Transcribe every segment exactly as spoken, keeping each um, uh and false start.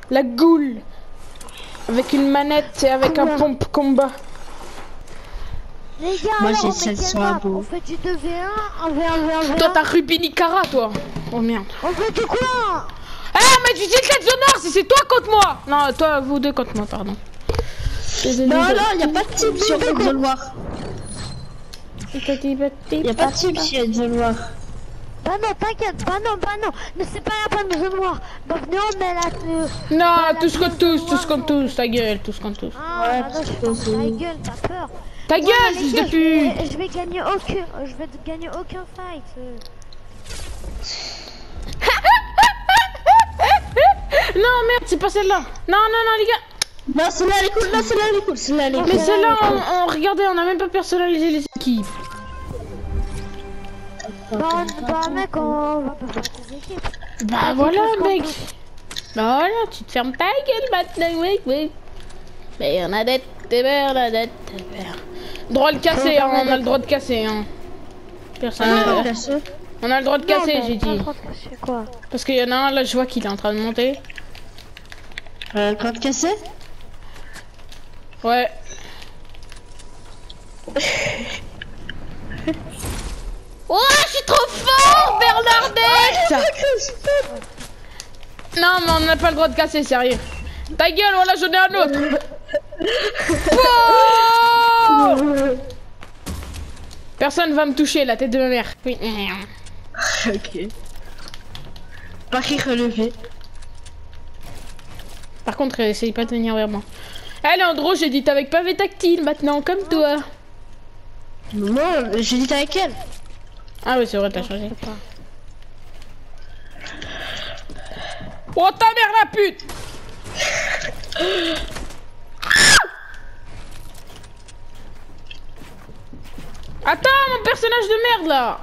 La goule. Avec une manette et avec un pompe combat. Les gars, moi alors, j'ai on, celle met sur quelle un map? beau. On fait du deux v un, un v un, v un, v un. Toi t'as Rubinicara toi. Oh merde. On fait du quoi? Eh hey, mais tu dis cette zone nord, si c'est toi contre moi. Non, toi, vous deux contre moi, pardon. Non, non, y a pas de team sur cette zone noire. Y a pas de team sur cette zone noire. Bah non, t'inquiète, bah non, bah non, ne c'est pas la peine de zone noire. Bah venez, on met la... Euh, non, bah, tous contre tous, tous noire, contre tous, ta gueule, tous contre tous. Ah, Ouais, bah non, je parce que ferme c'est- ta gueule, t'as peur. Ta Ouais, gueule, mais fils les de gars, pute. je vais, je vais gagner aucun... Je vais gagner aucun fight. euh. Non, merde, c'est pas celle-là. Non, non, non, les gars. Non, celle-là elle est cool, non, celle-là elle est cool, celle-là elle est cool. Mais celle-là, on, on regardez, on a même pas personnalisé les équipes. Bah, on- bah mec, on va pas faire des équipes. Bah voilà, mec. Bah voilà, tu te fermes ta gueule maintenant, mec, mec. Bernadette, Bernadette, Bernadette. Droit de casser, hein, on a le droit de casser, hein. Personne. Ah, euh, bien sûr. on a le droit de casser, Non, mais j'ai pas dit. trop de casser, quoi. Parce qu'il y en a un, là, je vois qu'il est en train de monter. Euh, quand casser. Ouais. Oh, je suis trop fort, Bernadette. Non, mais on n'a pas le droit de casser, sérieux. Ta gueule, voilà, j'en ai un autre. Oh, personne va me toucher, la tête de ma mère. Oui. Ok. Paris relevé. Par contre, essaye pas de venir vers moi. Allez, Andro, j'ai dit avec pavé tactile maintenant, comme toi. Non, j'ai dit avec elle. Ah oui, c'est vrai, t'as changé. Oh ta mère la pute. Attends, mon personnage de merde là.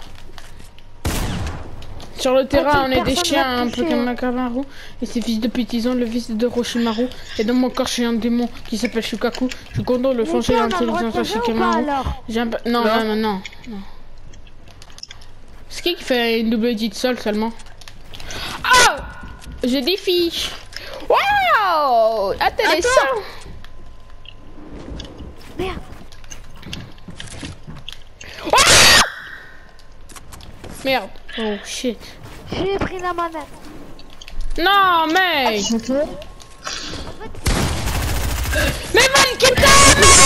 Sur le terrain, on est des chiens un peu comme un Kamaru. Et ces fils de pute, ils ont le fils de Roshimaru. Et dans mon corps, je suis un démon qui s'appelle Shukaku. Je suis content de le changer l'intelligence à Shikamaru. J'ai un... Non, non, non, non, non. C'est qui qui fait une double edit sol seulement? Oh, j'ai des fiches. Waouh, intéressant. Merde. Ah, merde. Oh shit. J'ai pris la manette. Non, mec. Ah, Mais man, quitte ta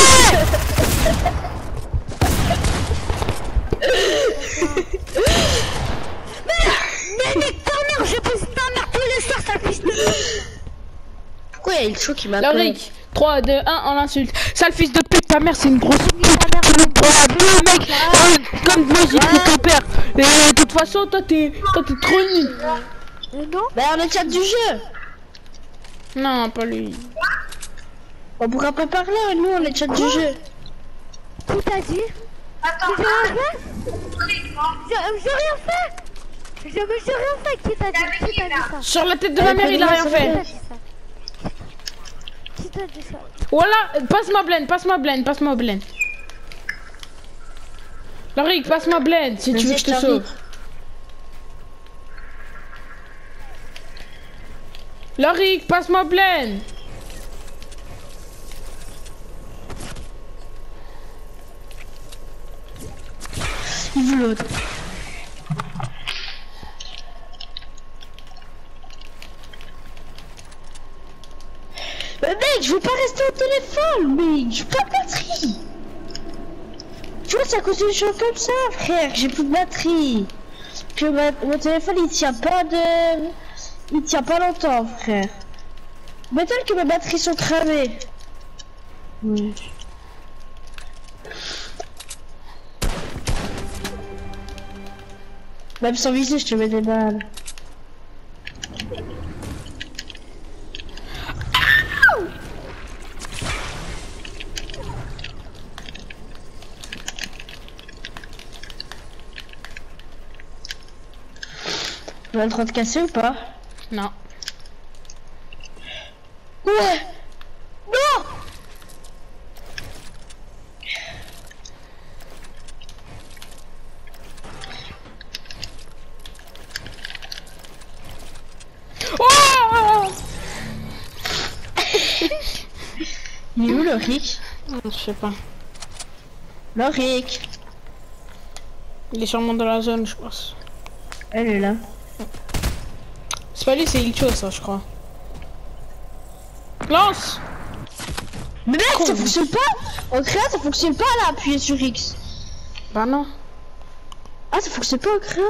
Mais nique ta mère, j'ai posé ta mère tous les soirs, sale fils de... Pourquoi il y a le chou qui m'appelle? Loric, trois, deux, un, on l'insulte. Sale fils de pute, ta mère c'est une grosse pute. Ta mère, Tu nous prends à deux, mec. Euh, Comme moi j'ai pris ton père. Et de toute façon, toi t'es toi t'es trop nul. Euh, non. Bah on est chat du jeu. Non, pas lui. On pourra pas parler, nous on est chat du jeu. Qui t'a dit? Attends, j'ai rien fait? J'ai j'ai rien fait. Je me suis rien fait. Qui t'a dit? Qui t'a dit ça? Sur la tête de ma mère, il a rien fait. Qui t'a dit ça? Voilà, passe-moi Blaine, passe-moi Blaine, passe-moi Blaine. Loric, passe-moi Blaine si tu veux que je te sauve. Loric, passe-moi Blaine. Il veut l'autre. Mais mec, je veux pas rester au téléphone, mec. J'ai pas de batterie. Tu vois, c'est à cause d'une chose comme ça, frère. J'ai plus de batterie. Que ma... mon téléphone, il tient pas de... Il tient pas longtemps, frère. Peut-être que mes batteries sont cramées. Oui. Même sans viser, je te mets des balles. Tu vas le droit de casser ou pas? Non. Ouais. Non. Oh, Il est où le Rick? Je sais pas. Le Rick. Il est sûrement dans la zone, je pense. Elle est là. C'est pas lui, c'est Ilcho, ça, je crois. Lance! Mais mec, Con. ça fonctionne pas! En créa, ça fonctionne pas là, appuyer sur X. Bah non. Ah, ça fonctionne pas en créa?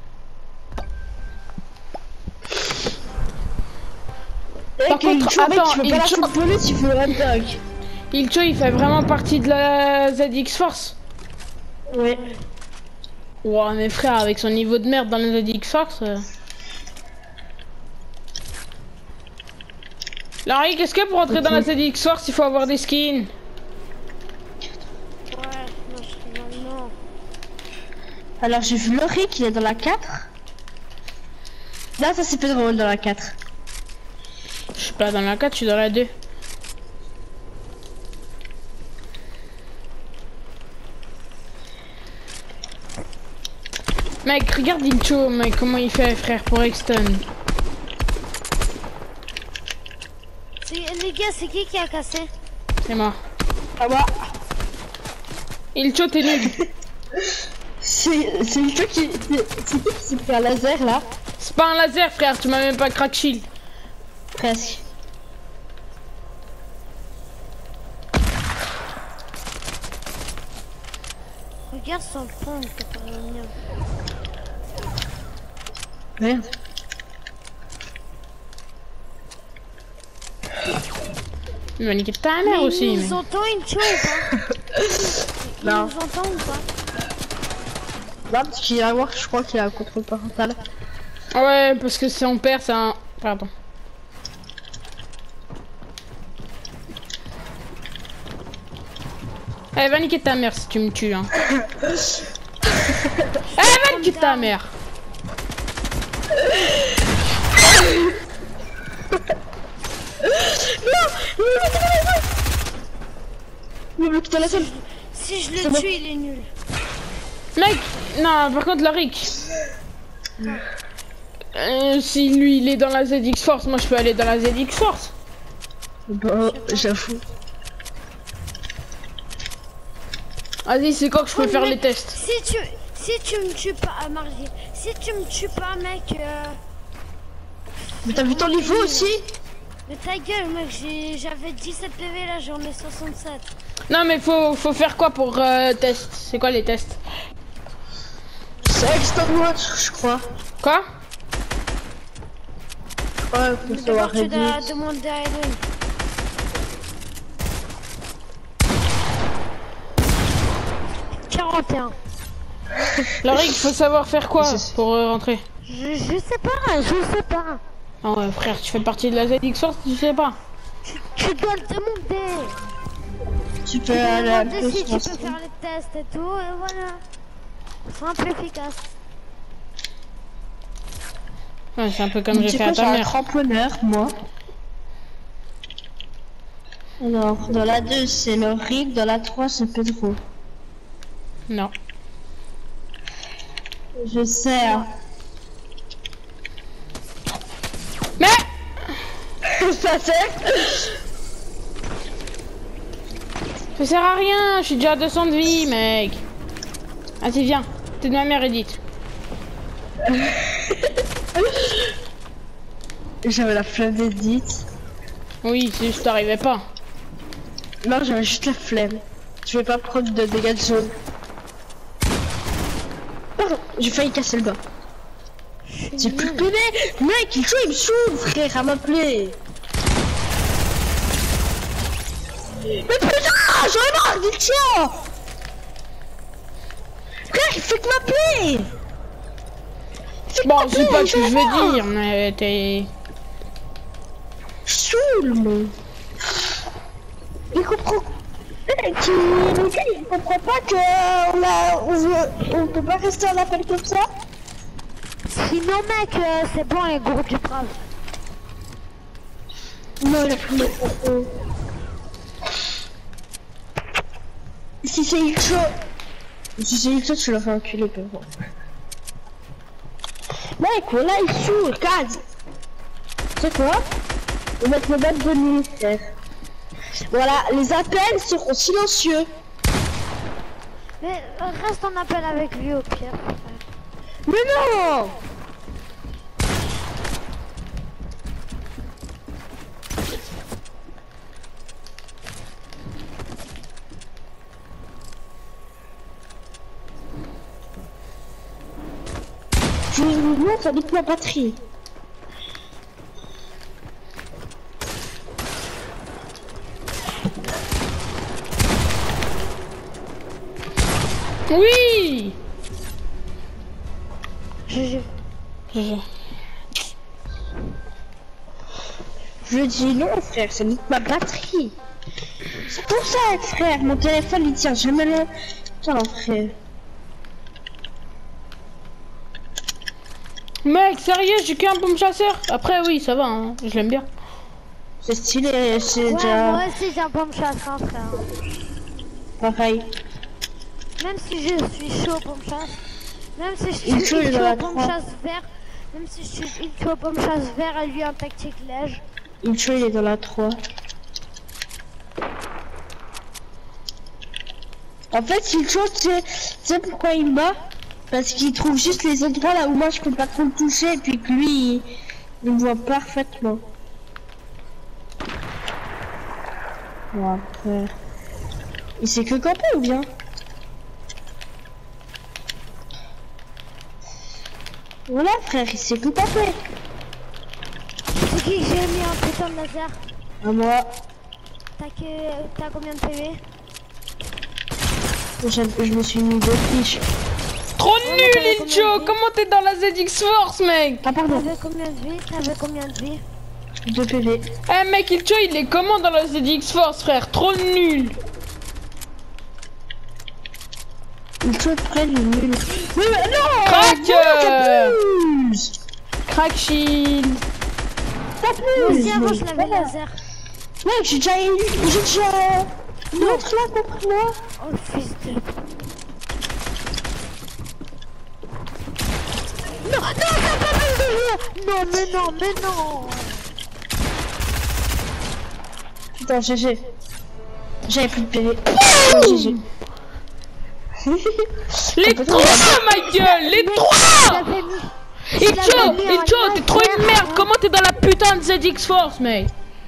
Par contre, Ilcho, mec, attends, tu peux pas la Ilcho- footballer, tu fais un dog. Ilcho, il fait vraiment partie de la Z X Force. Ouais. Ouah, mais frère, avec son niveau de merde dans la Z X Force. Euh... Larry, qu'est-ce que pour entrer Ok. dans la Z X Force, il faut avoir des skins? Ouais, non, je suis non. Alors, j'ai vu le Rick, il est dans la quatre. Là, ça c'est pas drôle dans la quatre. Je suis pas dans la quatre, je suis dans la deux. Mec, regarde Ilcho, mec, comment il fait, frère, pour Exton. C'est- Les gars, c'est qui qui a cassé? C'est moi. Ah bah, Ilcho, t'es nul. c'est c'est Ilcho qui. C'est c'est qui qui s'est pris un laser là? C'est pas un laser, frère, tu m'as même pas crack shield. Presque. Regarde son pont, t'as pas mignon. Merde. Il va niquer ta mère Mais aussi. il Mais... nous entend une chose ou pas? Il Non. nous entend ou pas? Là, parce qu'il y a à voir, je crois qu'il y a un contrôle parental. Ouais, parce que son père, c'est un... Pardon. Eh, va niquer ta mère si tu me tues, hein. Eh, va niquer ta mère. Mais mais putain, la seule. Si je C'est le bon. tue, il est nul. Mec, non, par contre, Loric. Euh, si lui, il est dans la Z X Force, moi, je peux aller dans la Z X Force. Bon, j'avoue. Vas-y, c'est quand que je peux Ouais, faire mec, les tests? Si tu, si tu me tues pas, ah, Marie, si tu me tues pas, mec, euh... Mais t'as vu ton niveau aussi? mais ta gueule, mec, j'ai- j'avais dix-sept P V, là, j'en ai soixante-sept. Non, mais faut, faut faire quoi pour euh, test? C'est quoi les tests? C'est Extra Watch, je crois. Quoi? Ouais, faut savoir D'abord, tu dois Reddit. demander à Ellen. quarante et un. Loric, il faut savoir faire quoi Je sais. pour euh, rentrer? Je, je sais pas, je sais pas. Ah ouais, frère, tu fais partie de la Z X Force, tu sais pas. Tu dois le demander. Tu peux Tu dois aller à demander si tu peux Cosmos. faire les tests et tout, et voilà. Simple, efficace. Ouais, c'est un peu comme Tu j'ai sais fait quoi, à j'ai ta un mère. tremplonneur, moi. Alors, dans la deux, c'est le Rick, dans la trois, c'est Pedro. Non. Je sais, hein. Mais Ça sert. ça sert à rien, je suis déjà à deux cents de vie, mec. Vas-y, viens. T'es de ma mère, Edith. J'avais la flemme d'Edith. Oui, c'est juste t'arrivais pas. Non, j'avais juste la flemme. Je vais pas prendre de dégâts de zone. Pardon, j'ai failli casser le bas. J'ai plus de P V. Mec, il joue, il me saoule, frère, à m'appeler. Mais putain, j'en ai marre, dis tiens. Frère, il fait que m'appeler. Il fait que Bon, m'appeler, c'est pas ce que j'en ai je marre. veux dire, mais t'es... Saoule, moi. Il comprend. Mec, il... le gars, il comprend pas que on a, on veut, on peut pas rester en appel comme ça. Sinon, mec, euh, c'est bon, les gros du brave. Non, il a pris le propos. Si c'est Ilcho, si c'est Ilcho, tu l'as fait enculer, peu bon. Mec, voilà, il saoule, Kaz. Tu sais quoi? On va mettre le bac de nuit, frère. Voilà, les appels seront silencieux. Mais euh, reste en appel avec lui au pire. Mais non! Je vous montre avec ma batterie. Oui. G G. G G. Je dis non, frère, c'est ma batterie. C'est pour ça, frère, mon téléphone il tient jamais longtemps, frère. Mec, sérieux, j'ai qu'un bombe chasseur. Après, oui, ça va, hein. Je l'aime bien. C'est stylé, c'est Ouais, déjà moi aussi j'ai un pomme chasseur, frère. pareil. Même si je suis chaud pomme chasse, même si je Il suis tue chaud dans la pomme trois. chasse vert, même si je suis une chaud pomme chasse vert, à lui un tactique lège. Il tue, il est dans la trois. En fait, il tue, tu sais, tu sais pourquoi il me bat? Parce qu'il trouve juste les endroits là où moi je peux pas trop le toucher et puis que lui, il, il me voit parfaitement. Bon, après... Il sait que camper ou bien? Voilà frère, il sait que camper. C'est qui que j'ai mis un putain de laser? À moi, T'as que... T'as combien de P V? je, je me suis mis deux fiches. Trop mais nul, t'avais combien Ilcho. de vie Comment t'es dans la Z X Force, mec? Ah pardon, T'avais combien de vie? T'avais combien de vie? deux P V. Eh, mec, Ilcho, il est comment dans la Z X Force, frère? Trop nul. Il tue près du nul. Oui mais non! Crac, euh, Plus. Crack shield. Pas Moi plus. aussi avant mais je l'avais voilà. laser. Mec, j'ai déjà eu... J'ai déjà... L'autre là contre moi. Oh fils de... Non, non, t'as pas vu de jeu. Non, mais non, mais non. Putain, G G. J'avais plus de P V. Oh, G G. Les trois, ma gueule, les trois. J'avais mis... Ilcho, mis en Ilcho, t'es trop une laser. merde. Comment t'es dans la putain de Z X Force, mec?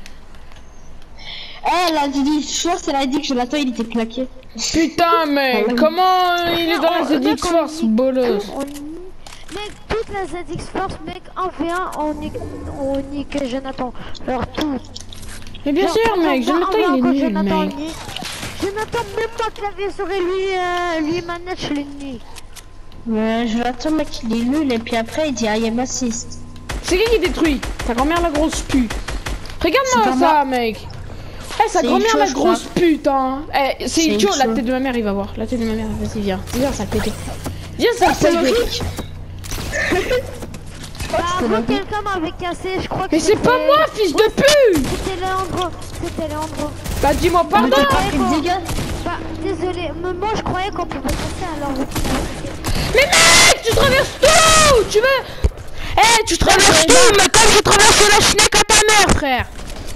Eh, la Didi, je pense qu'elle a dit que Jonathan il était claqué. Putain, mec, comment euh, il est dans la Z X Mec, on Force, nique bolos? tout, on nique- Mec, toute la Z X Force, mec, en V un, on nique, on nique Jonathan. Alors tout. Mais bien Genre, sûr, pendant mec, vingt Jonathan, ans, il est quand nul, Jonathan mec. nique. Jonathan, même moi clavier souris, lui, euh, lui manette, je l'ai nique. Ouais, Jonathan, mec, il est nul et puis après il dit I am assist. C'est qui qui détruit? Ta grand-mère la grosse pute. C'est Regarde-moi pas ça, moi. mec. Eh, sa C'est grand-mère Ilcho, la je grosse pute, hein. Eh, c'est C'est Ilcho, la Ilcho. tête de ma mère, il va voir. La tête de ma mère, vas-y, viens. Viens, ça pété. Viens, ça C'est pété. logique. Bah, c'était avant, logique. quelqu'un m'avait cassé, je crois que Mais c'est pas c'était- moi, fils de pute. C'était Leandro, c'était Leandro. Bah, dis-moi Mais pardon. t'as pas pris de dégâts. Bah, désolé, mais moi je croyais qu'on pouvait passer alors. Mais mec, tu traverses tout. Tu veux... Eh, tu traverses tout, mais comme j'ai traversé la schneck à ta mère, frère.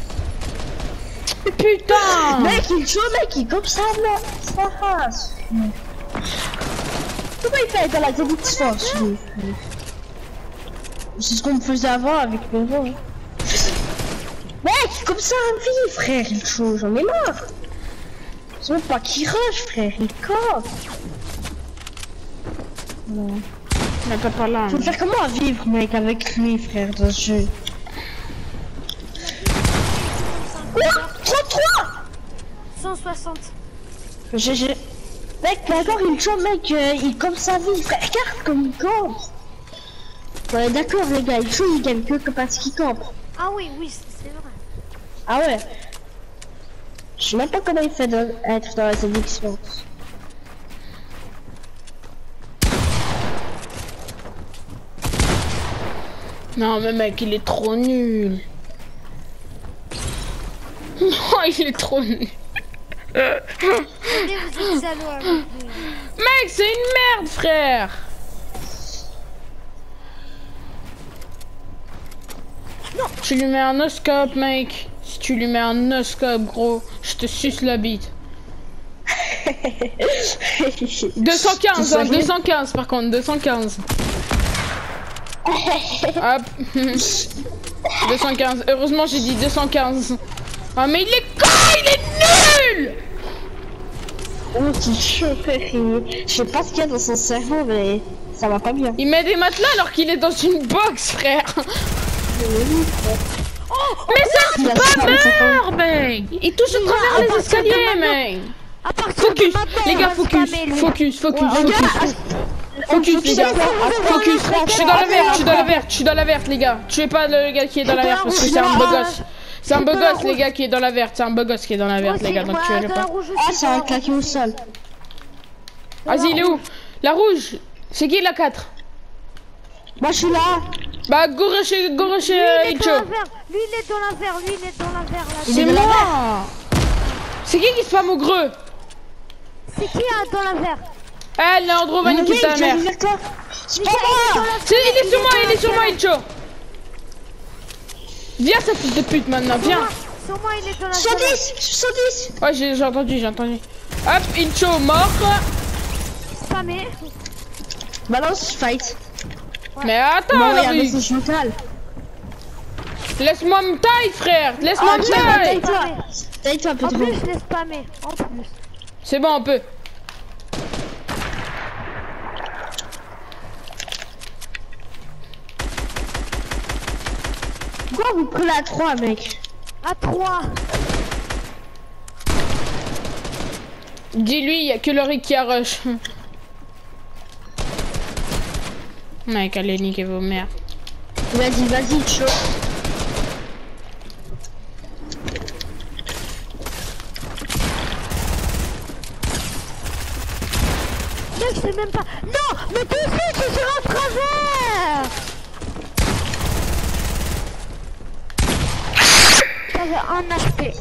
Putain. Mec, il chaud, mec, il comme ça, là. Ça race. Pourquoi il fait dans la Z X Force, lui? C'est ce qu'on me faisait avant avec le vent. Mec, comme ça, vie, frère, il chaud, j'en ai marre. C'est même pas qu'il rush, frère, il campe. Non. Mais pas par là. Faut faire comment à vivre, mec, avec lui, frère, dans ce jeu. Quoi? trente-trois cent soixante. G G. Mec, mais encore il chaud, mec, euh, il comme sa vie, frère. Regarde comme il campe. On est d'accord, les gars, il chaud, il gagne que que parce qu'il campe. Ah oui, oui, c'est c'est vrai. Ah ouais. Je sais même pas comment il fait de être dans la séduction. Non, mais mec, il est trop nul. Non, il est trop nul. Allez, vous êtes salauds avec lui. Mec, c'est une merde, frère. Non, tu lui mets un oscope, mec. Si tu lui mets un noscope, gros, je te suce la bite. deux cent quinze, hein, deux cent quinze par contre, deux cent quinze. Hop. deux cent quinze. Heureusement, j'ai dit deux cent quinze. Ah, mais il est con, il est nul! Oh, c'est chaud, fini. Je sais pas ce qu'il y a dans son cerveau, mais ça va pas bien. Il met des matelas alors qu'il est dans une box, frère. Oh, mais c'est un spammeur, mec. Il touche à travers les escaliers, mec. Focus, les gars, focus, focus, focus, focus. Focus, les gars, focus. Je suis dans la verte, je suis dans la verte, je suis dans la verte, les gars. Tuez pas le gars qui est dans la verte parce que c'est un beau gosse. C'est un beau gosse, les gars, qui est dans la verte. C'est un beau gosse qui est dans la verte, les gars, donc tuez-le pas. Ah, c'est un claqué au sol. Vas-y, il est où? La rouge, c'est qui la quatre? Moi, je suis là. Bah, go rusher, go rusher, Ilcho. Lui, il est dans la verte, lui, il est dans la verte. C'est moi. C'est qui qui spamme au greux? C'est qui dans la verte? Eh, Leandro va niquer ta mère. C'est pas moi. Il est sur moi, il est sur moi, Ilcho. Viens, sa fille de pute, maintenant, viens. Sur moi, il est dans la cent dix, cent dix. Ouais, j'ai entendu, j'ai entendu. Hop, Ilcho mort. Spammé. Balance, fight. Mais attends, non, Laurie. Laisse-moi me taille, frère. Laisse-moi Ah, me tiens, taille. taille-toi. Taille-toi un peu En trop. plus, je l'ai spammé. En plus. C'est bon, on peut. Pourquoi vous prenez à trois, mec? À trois. Dis-lui, il y a que Laurie qui a rush. Mec, allez niquer vos mères. Vas-y, vas-y, chaud. Mec, je sais même pas. Non, mais tout de suite, je suis en travers. J'avais un H P.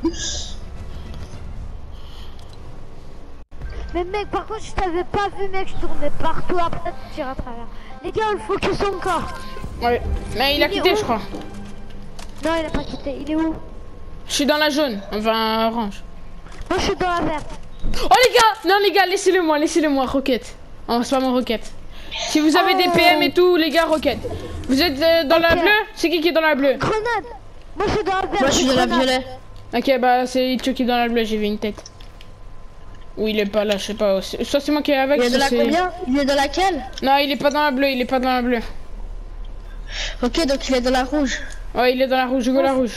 Mais mec, par contre, je t'avais pas vu, mec, je tournais partout, après tu tires à travers. Les gars, on le focus encore. Ouais, mais il a Il est quitté, où? je crois. Non, il a pas quitté, il est où? Je suis dans la jaune, enfin orange. Moi, je suis dans la verte. Oh les gars, non les gars, laissez-le moi, laissez-le moi, roquette. Oh, c'est pas mon roquette. Si vous avez des P M et tout, les gars, roquette. Vous êtes euh, dans la Ok. bleue? C'est qui qui est dans la bleue? Grenade. Moi, je suis dans la verte. Moi, je suis dans la grenade. violet. Ok, bah c'est Itcho qui est dans la bleue, j'ai vu une tête. Ou il est pas là, je sais pas. Soit c'est moi qui est avec, Il est soit dans la c'est... combien? Il est dans laquelle? Non, il est pas dans la bleue, il est pas dans la bleue. Ok, donc il est dans la rouge. Ouais, il est dans la rouge, je go la rouge.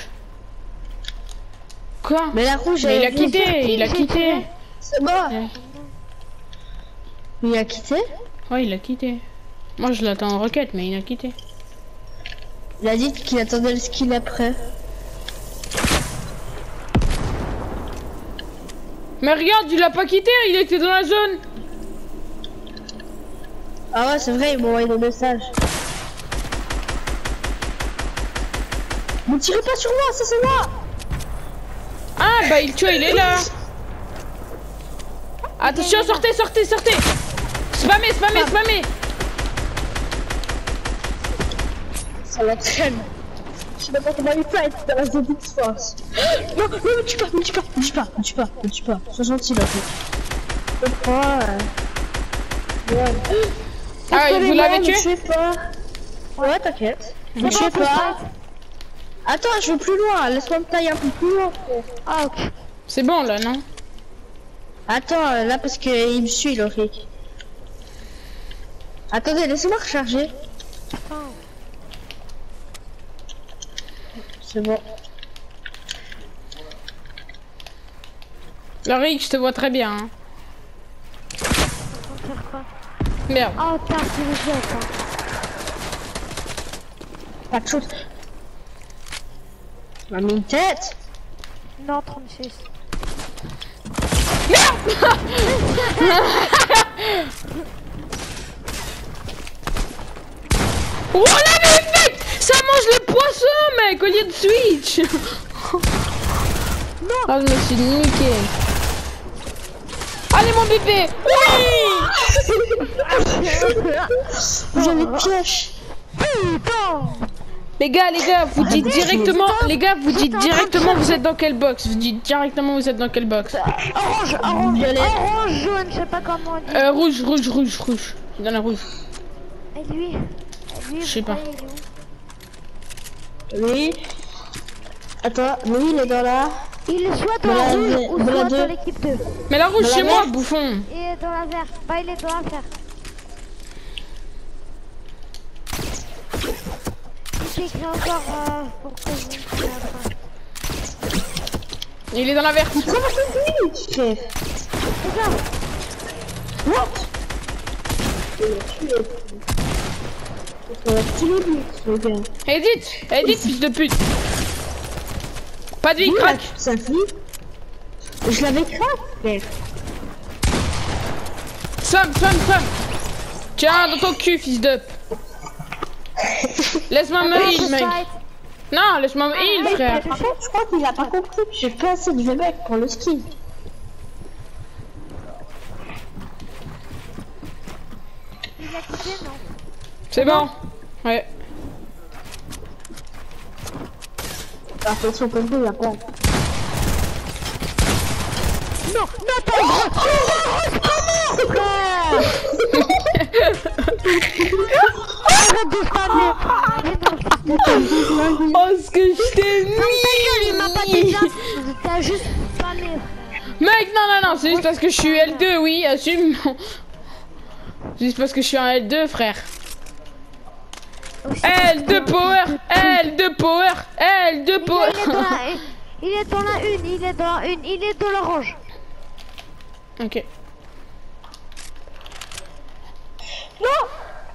Quoi? Mais la rouge, Mais il a elle- quitté, il a quitté. C'est moi. Ouais. Il a quitté? Ouais, il a quitté. Moi je l'attends en roquette, mais il a quitté. Il a dit qu'il attendait le skill après. Mais regarde, il a pas quitté, il était dans la zone. Ah ouais, c'est vrai, il m'a envoyé des messages. Ne tirez pas sur moi, ça c'est moi. Ah bah il tue, il est là. Attention, sortez, sortez, sortez. Spammez, spammez, spammez. Ça la traîne. Je sais même pas comment il fait dans la zone d'X-Force. Non, non, me tue pas, me tue pas, me tue pas, me tue pas, me tue pas. Sois gentil là. Pourquoi? Ouais. Ah, vous l'avez tué? Je sais pas. Ouais, t'inquiète. Je sais pas. Attends, je veux plus loin. Laisse-moi me tailler un peu plus loin. Ah, ok. C'est bon là, non? Attends, là parce qu'il me suit, Laurie. Attendez, laissez-moi recharger. C'est bon. Laurie, je te vois très bien. Hein. On va faire quoi? Merde. Oh, t'as fait le jeu, quoi. Pas de chose. On a mis une tête. Non, trente-six. Oh là, mais mec, ça mange le poisson, mec, au lieu de Switch. Non. Ah, je me suis niqué. Allez, mon bébé. Oui. J'avais pioche. Putain! Les gars, les gars, vous dites directement, les gars, vous dites directement vous êtes dans quelle box. Vous dites directement vous êtes dans quelle box. Orange, orange, orange, jaune, je sais pas comment on dit. Euh, rouge, rouge, rouge, rouge. Dans la rouge. Et lui, lui Je sais pas. Oui. Attends, lui il est dans la... Il est soit dans la rouge ou soit dans l'équipe deux. Mais la rouge, c'est moi, bouffon. Il est dans la verte. Bah, il est dans la verte. Il écrit encore euh, pour que vous... Il est dans la verte. Comment tu fais? Regarde. What? Edith, Edith, fils de pute. Pas de vie, Oui, crack. ça finit. Je l'avais crack, frère. Sam, Sam, Sam. Tiens, dans ton cul, fils de... Laisse-moi me heal, mec. Non, laisse-moi me heal, frère. Par contre, je crois qu'il a pas compris que j'ai pas assez de V B pour le ski. Il a quitté, non? C'est bon. Ouais. Attention, comme ça, il y a pas. Non, non, t'as le droit. Arrête de spammer. Oh, ce que je t'ai mis. Il m'a pas dit ça. T'as juste spammé. Mec, non, non, non, c'est juste parce que je suis L deux, oui, assume. Juste parce que je suis en L deux, frère. L deux power, L deux power, L deux power. Il est dans la une, il est dans la une, il est dans l'orange. Ok. Non.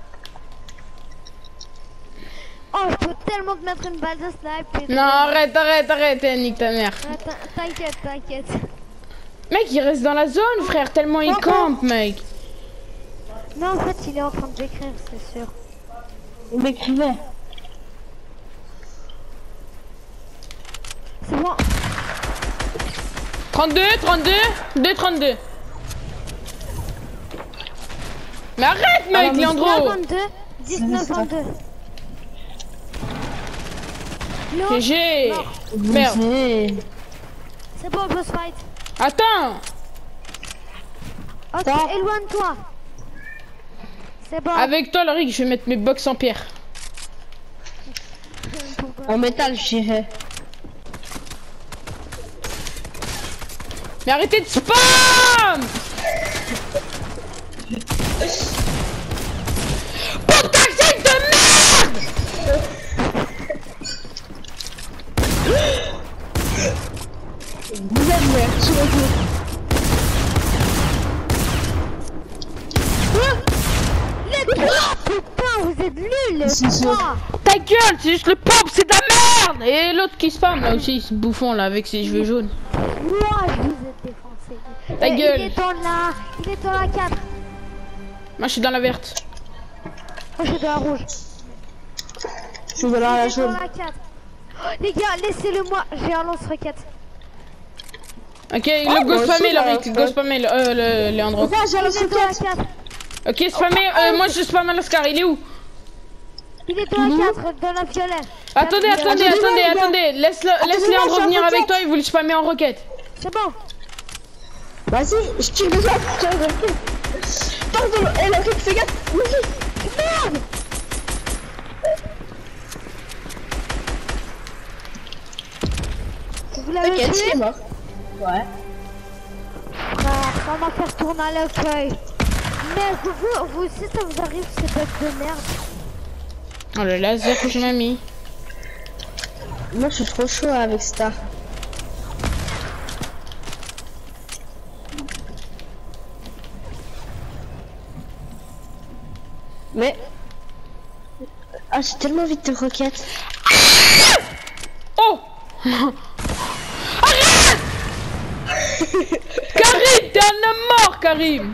Oh, je peux tellement te mettre une balle de snipe. Non, arrête, arrête, arrête, eh, nique ta mère. T'inquiète, t'inquiète. Mec, il reste dans la zone, frère, tellement il campe, mec. Non, en fait, il est en train d'écrire, c'est sûr. Il m'écrivait. C'est bon. trente-deux, trente-deux, deux trente-deux. Mais arrête, mec, Leandro. vingt-deux, dix-neuf, vingt-deux. G G. Merde. C'est bon, boss fight. Attends. Ok, éloigne-toi. C'est bon. Avec toi, Lorik, je vais mettre mes box en pierre. En métal, je dirais. Mais arrêtez de spam. Putain, c'est de merde. Vous êtes merde, sur le jeu. Putain, vous êtes nuls, les C'est trois. Ta gueule, c'est juste le pop, c'est de la merde. Et l'autre qui spam là aussi, ce bouffon là avec ses cheveux jaunes. Moi, je vous ai défoncé. Ta Euh, gueule. Il est dans la... Il est dans la quatre. Moi, je suis dans la verte. Moi, je suis dans la rouge. Je suis dans la Il est dans jaune. la quatre. Oh, les gars, laissez-le moi. J'ai un lance-roquette. Ok, Oh, le moi go aussi, spammer, là, Lorik, go spammer, euh, le Léandro. Regarde, j'ai Il la est dans la socket. quatre. Ok, spammer, euh, moi je spamme à l'Oscar, il est où? Il est dans la quatre, dans la violet. Attendez, La attendez, violet. attendez, attendez, laisse, le, laisse Attendez, Léandro moi, venir je suis en avec toi, il vous le spammer en roquette. C'est bon. Vas-y, je tire déjà. Tiens, je pardon, eh, la roquette, fais gaffe. Oui, merde. Vous l'avez T'inquiète, tué? c'est mort. Ouais. Frère, ça m'a fait tourner à l'accueil. Mais vous, vous, vous aussi, ça vous arrive ces bugs de merde. Oh le laser que je m'ai mis. Moi, je suis trop chaud avec Star. Mais... Ah, j'ai tellement vite de roquettes. Oh. Arrête. Karim, t'es un homme mort, Karim.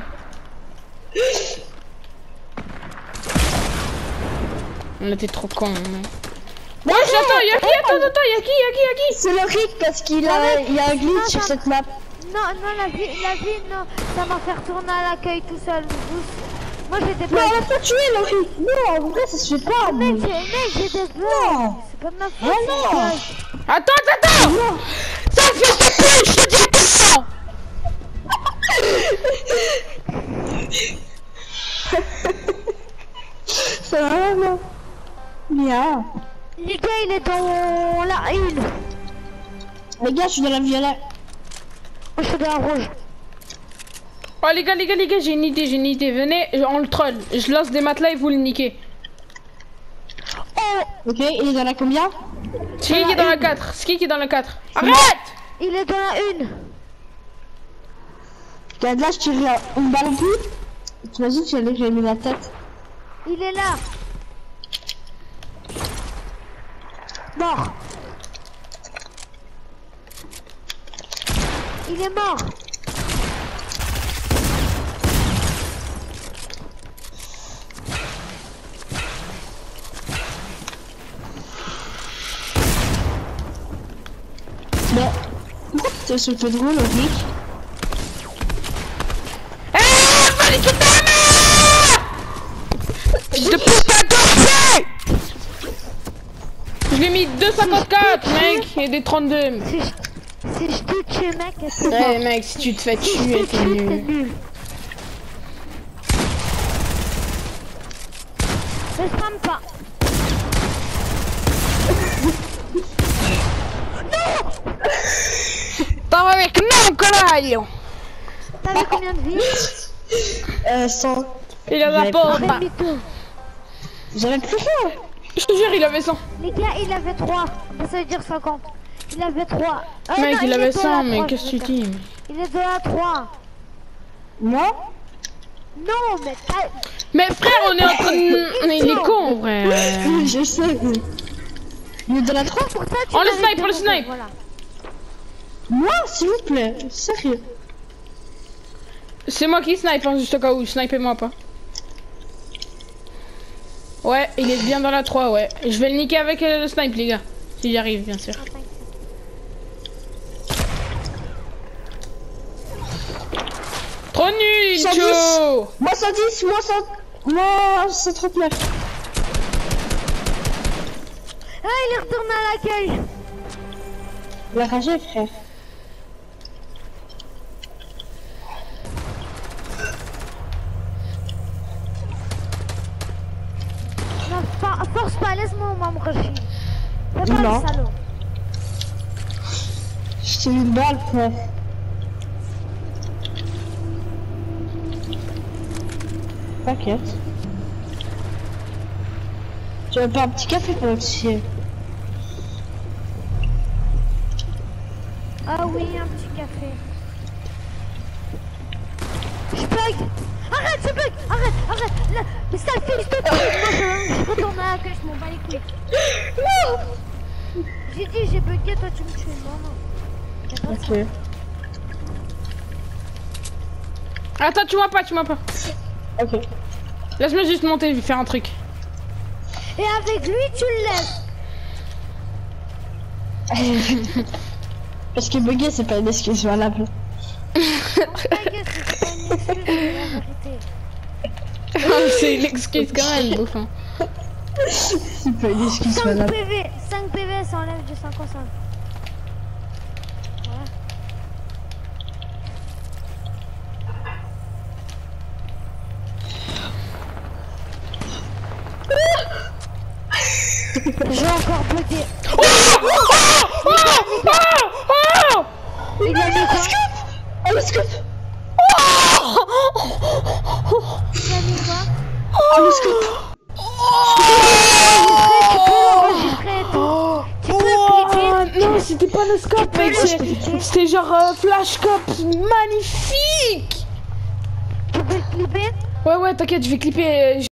On était trop cons. Moi, j'attends, y'a qui? Attends, attends, y'a qui? Y'a qui? Y'a qui? C'est le Rick parce qu'il a, il y a un glitch Non, sur ça- cette map. Non, non, la vie, la vie, non. Ça m'a fait retourner à l'accueil tout seul. Vous, Moi j'ai des Non, bugs. on va pas tuer Laurie. Non, en vrai, ça se fait pas. Mec, mais- j'ai mec, j'ai des bugs. Non. C'est pas de ma faute. Ah c'est non. des bugs. Attends, attends, attends. Ça fait te plaît, je te dis attends. Ça va, non? Bien. Les gars, il est dans la une. Les gars, je suis dans la violet. Moi je suis dans la rouge. Oh les gars, les gars, les gars, j'ai une idée, j'ai une idée. Venez, on le troll. Je lance des matelas et vous le niquez. Oh, Ok, il est dans la combien? C'est qui qui est dans la quatre? C'est qui qui est dans la quatre? Arrête! il est dans la une. Regarde là, je tire une balle au but. T'imagines, tu allais, j'ai mis la tête. Il est là. Mort. Il est mort. Mais pourquoi tu te fais drôle, Laurie? Eh, va niquer ta mère! Fils de pute, t'as gorgé! Je lui ai mis deux cinquante-quatre, mec, et des trente-deux. Si je, si je te tue, mec, c'est Ouais, mort. mec, si tu te fais Si je tuer, te t'es tue, t'es nul. nul. Ne spam pas. T'en vas avec non, connard! T'avais combien de vie? Euh, cent. Il a la J'avais pompe. Arrête, mytho. J'avais plus rien. Je te jure, il avait cent. Les gars, il avait trois. Bah, ça veut dire cinquante. Il avait trois. Ah, Mec, non, il est avait dans cent, la mais trois, qu'est-ce que je tu veux dire. dis? Il est dans la trois. Moi? Non, mais t'as... Mais frère, on est en train de... Mais il est con, frère. Oui, je sais. mais- Il est dans la trois? Pour ça, tu On le mérites snipe, de on le mourir, snipe. Voilà. Moi, s'il vous plaît. Sérieux. C'est moi qui snipe, hein, juste au cas où. Snipez-moi pas. Ouais, il est bien dans la trois, ouais. Je vais le niquer avec euh, le snipe, les gars. Si j'y arrive, bien sûr. Ah, t'inquiète. Trop nul, cent dix. Cho. Moi cent dix, moi cent... Moi cent trente-neuf. Ah, il est retourné à l'accueil. La ragé, frère. Non, for- force pas, laisse-moi au membre Rachid. Fais pas Non. le salaud. Je t'ai mis une balle, frère. T'inquiète. Tu veux pas un petit café pour le chier? Ah oui, un petit café. Je bug. Arrête, je bug. Arrête, arrête. Là, mais ça le fils de pute. Moi, je, je retourne à l'accueil, je m'en bats les couilles. Non. J'ai dit, j'ai bugué, toi tu me tues. Non, non. Y'a pas ça. Ok. Attends, tu vois pas, tu vois pas. Ok. Laisse-moi juste monter, je vais faire un truc. Et avec lui, tu le laisses. Parce que bugger, c'est pas une excuse valable. T'inquiète, c'est pas une excuse, c'est la vérité. C'est une excuse quand même, bouffon. C'est pas une excuse cinq valable. P V, cinq P V, ça enlève du cinq en cinq. Voilà. J'ai encore bugué. Oh oh oh oh oh. Il a mis quoi? Oh, le scope! Il a mis quoi? Oh, le scope! Enregistrer et tout. Tu peux cliquer. Non, c'était pas le scope, mec. c'est- C'était genre euh, flash scope magnifique. Tu peux le clipper. Ouais, ouais, t'inquiète, je vais clipper. euh,